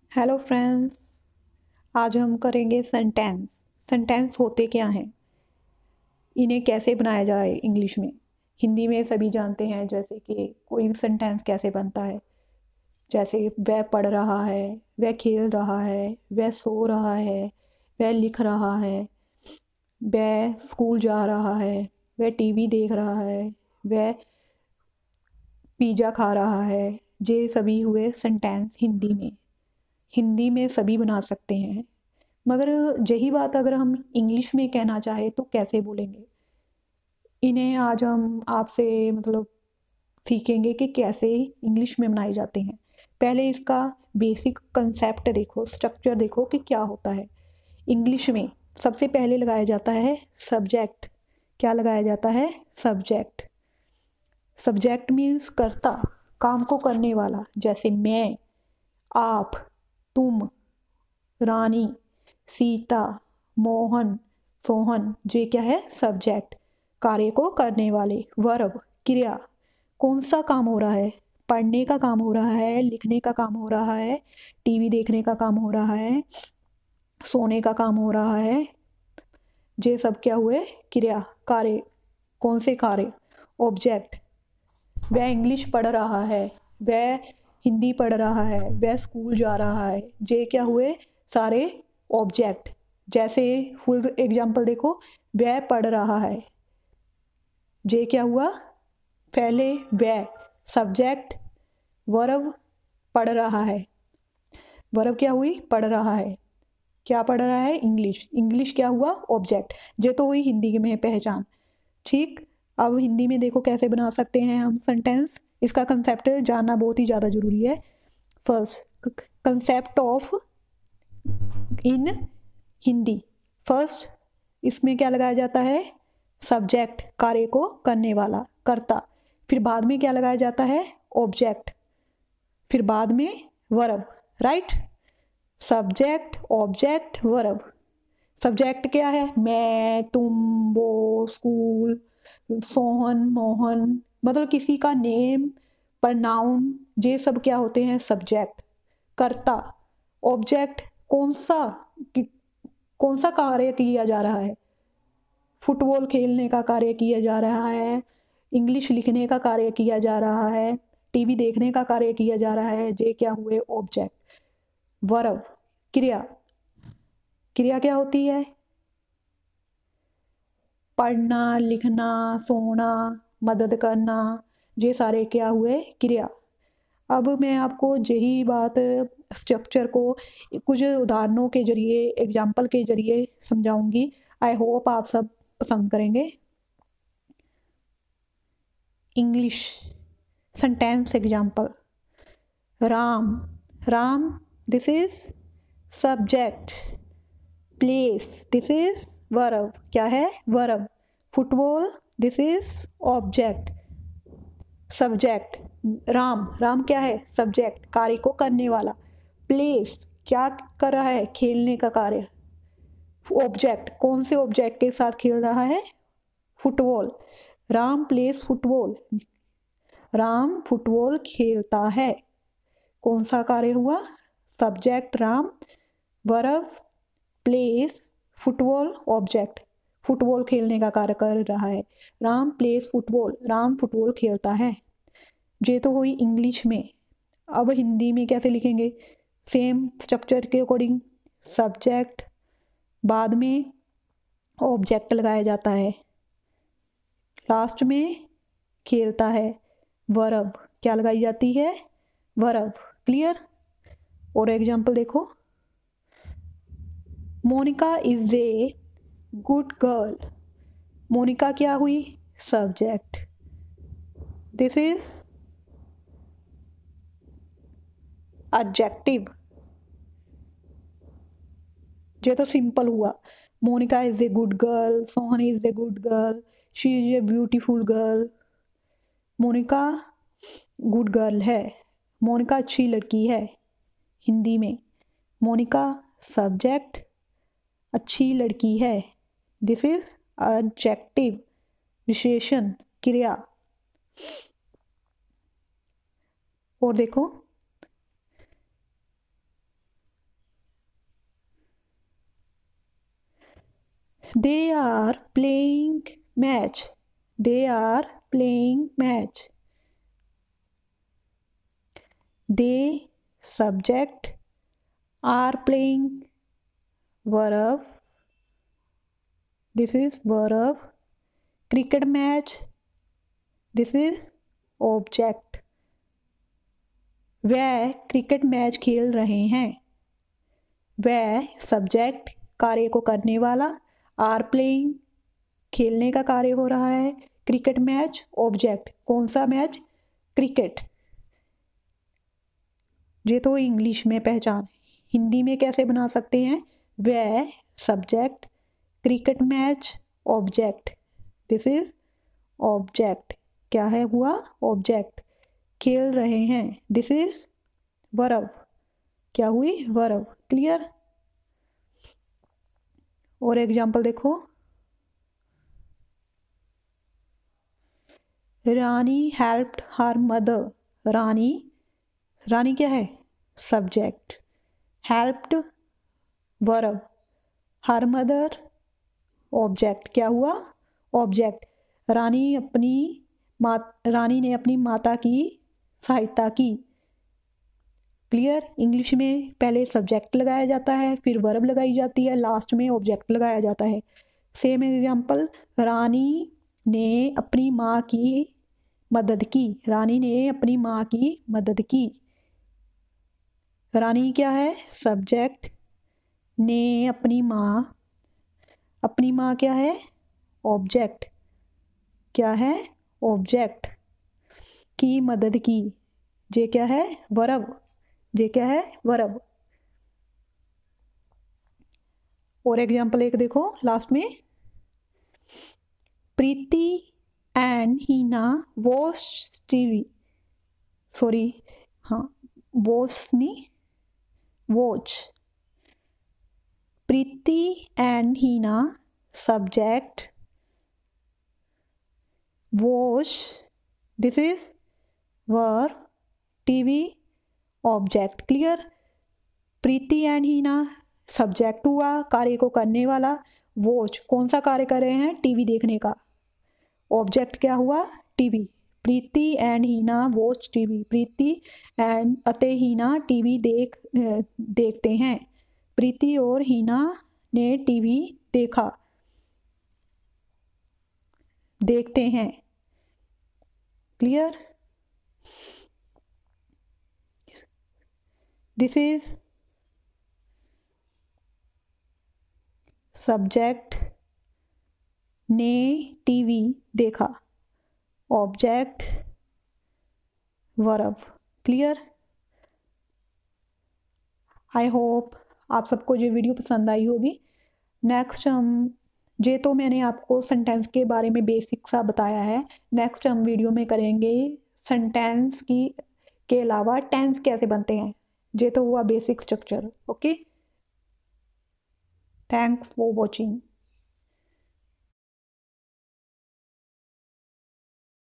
Hello friends. आज हम करेंगे सेंटेंस। सेंटेंस होते क्या हैं, इन्हें कैसे बनाया जाए इंग्लिश में। हिंदी में सभी जानते हैं, जैसे कि कोई सेंटेंस कैसे बनता है। जैसे वह पढ़ रहा है, वह खेल रहा है, वह सो रहा है, वह लिख रहा है, वह स्कूल जा रहा है, वह टीवी देख रहा है, वह पिज़्ज़ा खा रहा है। ये सभी हुए सेंटेंस हिंदी में। हिंदी में सभी बना सकते हैं, मगर यही बात अगर हम इंग्लिश में कहना चाहे तो कैसे बोलेंगे। इन्हें आज हम आपसे सीखेंगे कि कैसे इंग्लिश में बनाए जाते हैं। पहले इसका बेसिक कंसेप्ट देखो, स्ट्रक्चर देखो कि क्या होता है। इंग्लिश में सबसे पहले लगाया जाता है सब्जेक्ट। क्या लगाया जाता है? सब्जेक्ट। सब्जेक्ट मीन्स कर्ता, काम को करने वाला। जैसे मैं, आप, तुम, रानी, सीता, मोहन, सोहन। ये क्या है? सब्जेक्ट, कार्य को करने वाले। वर्ब, क्रिया, कौन सा काम हो रहा है? पढ़ने का काम हो रहा है, लिखने का काम हो रहा है, टीवी देखने का काम हो रहा है, सोने का काम हो रहा है। ये सब क्या हुए? क्रिया, कार्य। कौन से कार्य? ऑब्जेक्ट, वह इंग्लिश पढ़ रहा है, वह हिंदी पढ़ रहा है, वह स्कूल जा रहा है। ये क्या हुए? सारे ऑब्जेक्ट। जैसे फुल एग्जांपल देखो, वह पढ़ रहा है। ये क्या हुआ? पहले वह, सब्जेक्ट, वर्ब, पढ़ रहा है। वर्ब क्या हुई? पढ़ रहा है। क्या पढ़ रहा है? इंग्लिश। इंग्लिश क्या हुआ? ऑब्जेक्ट। ये तो हुई हिंदी में पहचान। ठीक। अब हिंदी में देखो कैसे बना सकते हैं हम सेंटेंस। इसका कंसेप्ट जानना बहुत ही ज़्यादा जरूरी है। First, concept of in Hindi. First, इसमें क्या लगाया जाता है? सब्जेक्ट, कार्य को करने वाला, कर्ता। फिर बाद में क्या लगाया जाता है? ऑब्जेक्ट। फिर बाद में verb. Right. Subject, object, verb. Subject क्या है? मैं, तुम, वो, स्कूल, सोहन, मोहन, मतलब किसी का नेम, प्रनाउन। ये सब क्या होते हैं? सब्जेक्ट। कर्ता, ऑब्जेक्ट, कौन सा कार्य किया जा रहा है? फुटबॉल खेलने का कार्य किया जा रहा है, इंग्लिश लिखने का कार्य किया जा रहा है, टीवी देखने का कार्य किया जा रहा है। ये क्या हुए? ऑब्जेक्ट। वर्ब, क्रिया। क्रिया क्या होती है? पढ़ना, लिखना, सोना, मदद करना। ये सारे क्या हुए? क्रिया। अब मैं आपको यही बात स्ट्रक्चर को कुछ उदाहरणों के जरिए, एग्जाम्पल के जरिए समझाऊंगी। आई होप आप सब पसंद करेंगे। English sentence example. Ram, Ram, this is subject. Plays, this is verb. क्या है? Verb. Football, this is object. Subject, Ram, Ram क्या है? सब्जेक्ट, कार्य को करने वाला। प्लेस, क्या कर रहा है? खेलने का कार्य। ऑब्जेक्ट, कौन से ऑब्जेक्ट के साथ खेल रहा है? Football. Ram plays football. Ram football खेलता है। कौन सा कार्य हुआ? Subject Ram, verb plays football, object football खेलने का कार्य कर रहा है। Ram plays football, Ram football खेलता है। ये तो हुई इंग्लिश में। अब हिंदी में कैसे लिखेंगे? सेम स्ट्रक्चर के अकॉर्डिंग। सब्जेक्ट, बाद में ऑब्जेक्ट लगाया जाता है, लास्ट में खेलता है। वर्ब क्या लगाई जाती है? वर्ब। क्लियर? और एग्जाम्पल देखो। Monica is a good girl. Monica क्या हुई? सब्जेक्ट। This is adjective. ये तो सिंपल हुआ। Monica is a good girl, Sohan is a good girl, she is a beautiful girl. Monica good girl है, Monica अच्छी लड़की है। हिंदी में मोनिका सब्जेक्ट, अच्छी लड़की है। दिस इज एडजेक्टिव, विशेषण, क्रिया। और देखो, they are playing match, they are playing match. They subject, are playing verb, this is verb। cricket match, this is object। वह क्रिकेट मैच खेल रहे हैं, वह सब्जेक्ट कार्य को करने वाला, आर प्लेइंग खेलने का कार्य हो रहा है, क्रिकेट मैच ऑब्जेक्ट कौन सा मैच, क्रिकेट। ये तो इंग्लिश में पहचान। हिंदी में कैसे बना सकते हैं, वह subject, cricket match object, this is object. क्या है हुआ, ऑब्जेक्ट। खेल रहे हैं, दिस इज वर्ब। क्या हुई, वर्ब। क्लियर। और एग्जाम्पल देखो, रानी हेल्प्ड हर मदर। रानी, रानी क्या है, subject, helped verb, her mother object. क्या हुआ, ऑब्जेक्ट। रानी ने अपनी माता की सहायता की। क्लियर। इंग्लिश में पहले सब्जेक्ट लगाया जाता है, फिर वर्ब लगाई जाती है, लास्ट में ऑब्जेक्ट लगाया जाता है। सेम एग्जाम्पल, रानी ने अपनी माँ की मदद की। रानी ने अपनी माँ की मदद की। रानी क्या है, सब्जेक्ट, ने अपनी माँ क्या है, ऑब्जेक्ट। क्या है, ऑब्जेक्ट। की मदद की, जे क्या है, वर्ब। जे क्या है, वर्ब। और एग्जाम्पल एक देखो लास्ट में, Preeti and Heena watch TV. Sorry, हाँ, वॉच नहीं, watch. Preeti and Heena subject, watch, this is verb, TV object. Clear. Preeti and Heena subject हुआ, कार्य को करने वाला। वॉच कौन सा कार्य कर रहे हैं, टीवी देखने का। ऑब्जेक्ट क्या हुआ, TV. Preeti and Heena watch TV. Preeti and अते हीना टीवी देखते हैं। प्रीति और हीना ने टीवी देखा, देखते हैं। क्लियर। दिस इज सब्जेक्ट, ने टीवी देखा, object, verb. Clear. I hope आप सबको ये वीडियो पसंद आई होगी। नेक्स्ट ये तो मैंने आपको सेंटेंस के बारे में बेसिक सा बताया है। नेक्स्ट हम वीडियो में करेंगे सेंटेंस के अलावा टेंस कैसे बनते हैं। ये तो हुआ basic structure. Okay, thanks for watching.